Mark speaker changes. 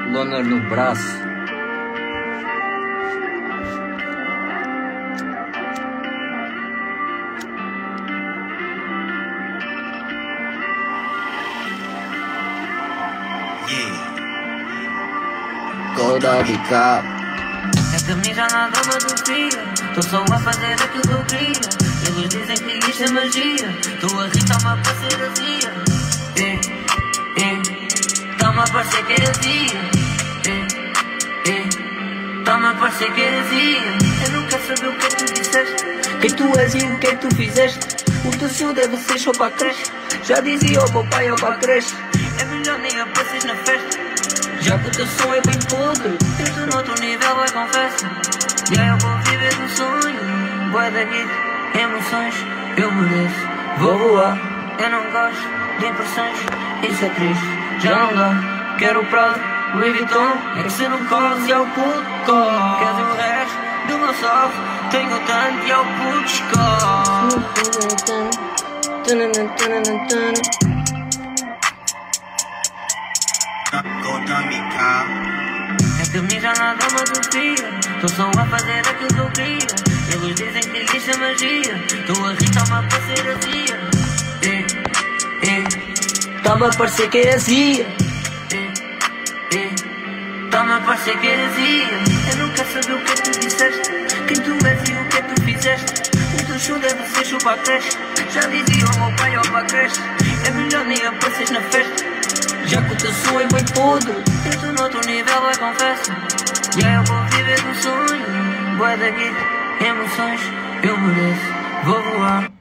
Speaker 1: Loner no braço. Toda bica.
Speaker 2: É que a mim já nada me desvia. Tô só a fazer aquilo que eu queria. Eles dizem que isto é magia. Tô a rir, tá-me a parecer azia. Tá-me a parecer que é azia. Tá-me a parecer que é azia. Eu não quero saber o que é que tu disseste, quem tu és e o que é que tu fizeste. O teu show deve ser show para a creche. Já dizia o meu pai ou para a creche. É melhor nem apareces na festa, já que o teu som é bem podre. Tento noutro nível, vai, confesso. Já eu vou viver do sonho. Boa da guita, emoções, eu mereço. Vou voar, eu não gosto de impressões. Isso é triste, já não dá. Quero o Prado, Louis Vuitton. É que se não corres e é o puto corre. Queres o resto do meu salve? Tenho tanto e é o puto escorre. É que a mim já nada me desvia. Tô só a fazer aquilo que eu queria. Eles dizem que isto é magia. Tô a rir, tá-me a parecer azia. Tá-me a parecer que é azia. Tá-me a parecer que é azia. Eu não quero saber o que é que tu disseste, quem tu és e o que é que tu fizeste. O teu show deve ser show para a creche. Já dizia o meu pai ou para a creche. É melhor nem apareces na festa, já que o teu som é bem podre. Tento noutro nível, vai, confesso. Já eu vou viver do sonho. Boa da guita, emoções, eu mereço. Vou voar.